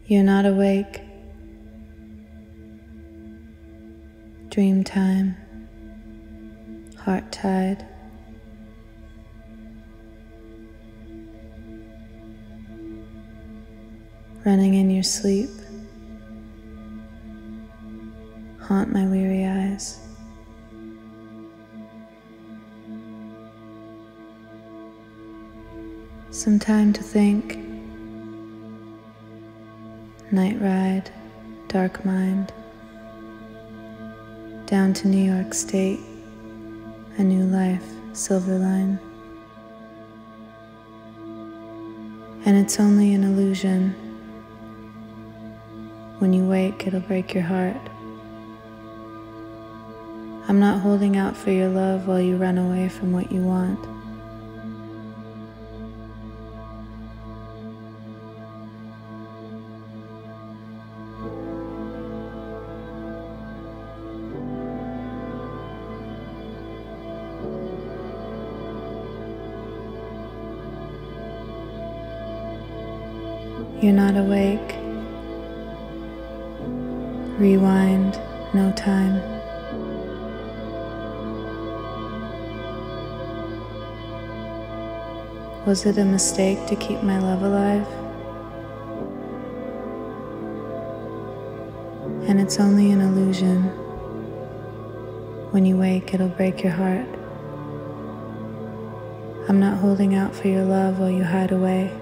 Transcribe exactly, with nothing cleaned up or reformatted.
You're not awake. Dream time, heart tide. Running in your sleep, haunt my weary eyes. Some time to think. Night ride, dark mind. Down to New York State, a new life, silver line. And it's only an illusion. When you wake, it'll break your heart. I'm not holding out for your love while you run away from what you want. You're not awake. Rewind, no time. Was it a mistake to keep my love alive? And it's only an illusion. When you wake, it'll break your heart. I'm not holding out for your love while you hide away.